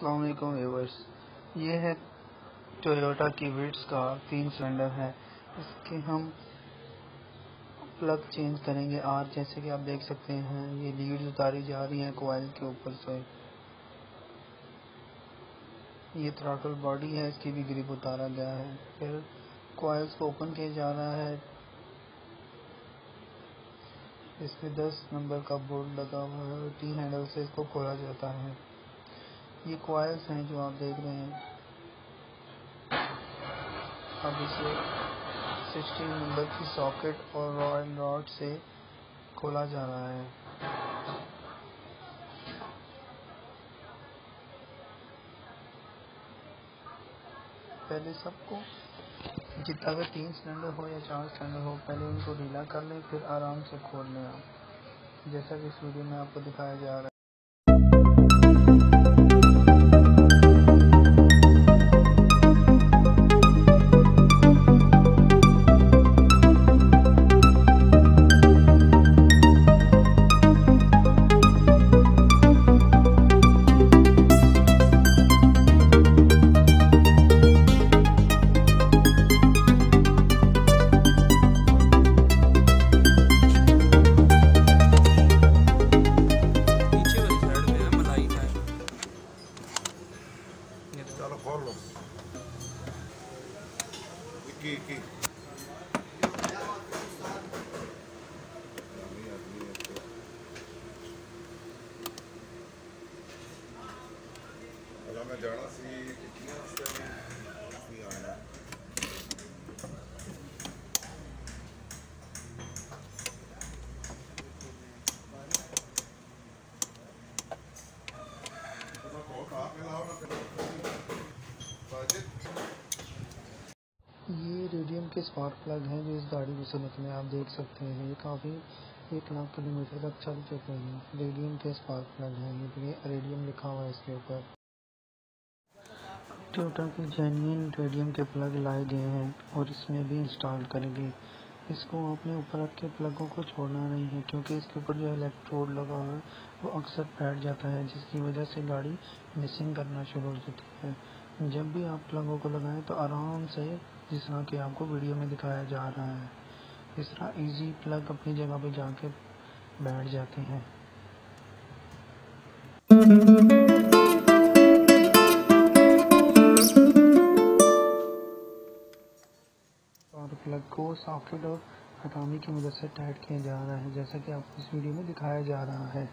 अस्सलाम वालेकुम व्यूअर्स, ये है टोयोटा की विट्स का 3 सिलेंडर है। इसके हम प्लग चेंज करेंगे आज, जैसे कि आप देख सकते हैं ये लीड्स उतारी जा रही हैं कॉइल के ऊपर से। ये थ्रॉटल बॉडी है, इसकी भी ग्रिप उतारा गया है। फिर कॉइल्स को ओपन किया जा रहा है। इसमें 10 नंबर का बोर्ड लगा हुआ है और 3 हैंडल से इसको खोला जाता है। ये कॉइल्स हैं जो आप देख रहे हैं। अब इसे 16 नंबर की सॉकेट और रॉयल रॉड से खोला जा रहा है। पहले सबको, जितना भी 3 सिलेंडर हो या 4 सिलेंडर हो, पहले उनको ढीला कर लें, फिर आराम से खोल लें आप, जैसा कि इस वीडियो में आपको दिखाया जा रहा है। चलो खोल लो। की मैं जाना सी आया ये रेडियम के स्पार्क प्लग हैं जो इस गाड़ी में से निकले, आप देख सकते हैं। ये काफ़ी 1 लाख किलोमीटर तक चल चुके हैं। रेडियम के स्पार्क प्लग हैं, ये रेडियम लिखा हुआ है इसके ऊपर। टोयोटा के जेन्युइन रेडियम के प्लग लाए गए हैं और इसमें भी इंस्टॉल करेंगे। इसको आपने ऊपर रख के प्लगों को छोड़ना नहीं है, क्योंकि इसके ऊपर जो इलेक्ट्रोड लगा हुआ है वो अक्सर बैठ जाता है, जिसकी वजह से गाड़ी मिसिंग करना शुरू हो जाती है। जब भी आप प्लगों को लगाएं तो आराम से, जिस तरह कि आपको वीडियो में दिखाया जा रहा है, इस तरह इजी प्लग अपनी जगह पे जाके बैठ जाते हैं। और प्लग को सॉकेट और हटामी की मदद से टाइट किया जा रहा है, जैसा कि आपको इस वीडियो में दिखाया जा रहा है।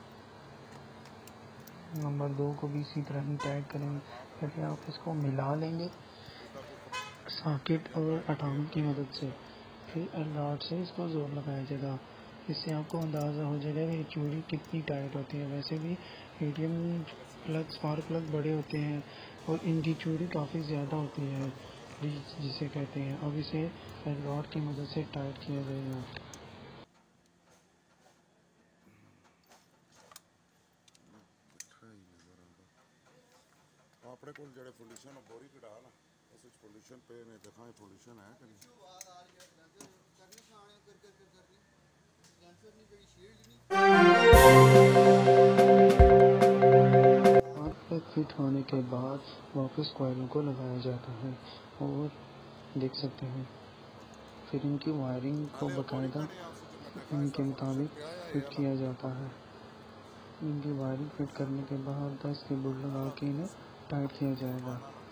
नंबर 2 को भी इसी तरह ही टाइट करेंगे। पहले आप इसको मिला लेंगे सॉकेट और हटामी की मदद से, फिर रॉड से इसको जोर लगाया जाएगा। इससे आपको अंदाज़ा हो जाएगा कि चूड़ी कितनी टाइट होती है। वैसे भी रेडियम प्लग, स्पार्क प्लग बड़े होते हैं और इनकी चूड़ी काफ़ी ज़्यादा होती है, जिसे कहते हैं। अब इसे रॉड की मदद से टाइट किया जाएगा। अपने को जड़े पोल्यूशन बोरी कटा ना, उस पोल्यूशन पे मैं देखा पोल्यूशन है कि फिट होने के बाद वापस कॉइलों को लगाया जाता है और देख सकते हैं फिर इनकी वायरिंग को बाकायदा इनके मुताबिक फिट किया जाता है। इनकी वायरिंग फिट करने के बाद 10 के बोर्ड लगा के इन्हें टाइट किया जाएगा।